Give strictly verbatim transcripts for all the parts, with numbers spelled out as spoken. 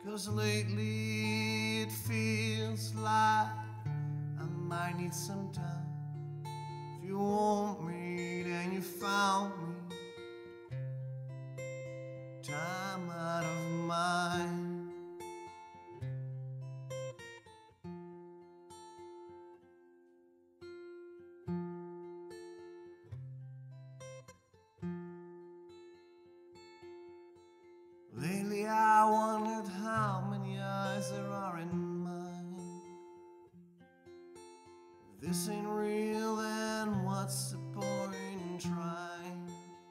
'Cause lately it feels like I might need some time. If you want me, then you found me. Time out of mind. Lately I wondered how many eyes there are in mine. If this ain't real, then what's the point in trying?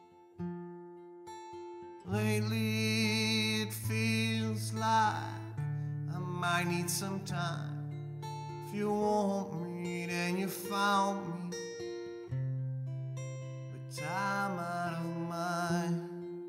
Lately it feels like I might need some time. If you want me, then you found me. But time out of mind.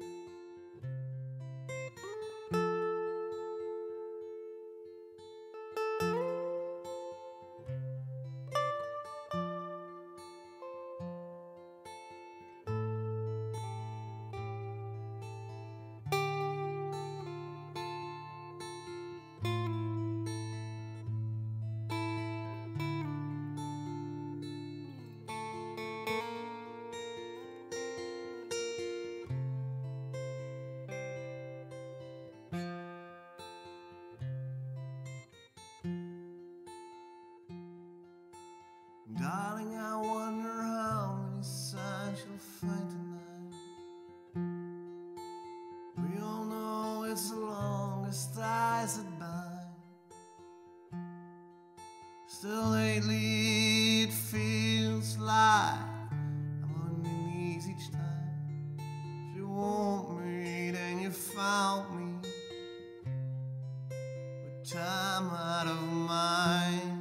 Darling, I wonder how many signs you'll find tonight. We all know it's the longest ties that bind. Still lately it feels like I'm on my knees each time. If you want me, then you found me. With time out of mind.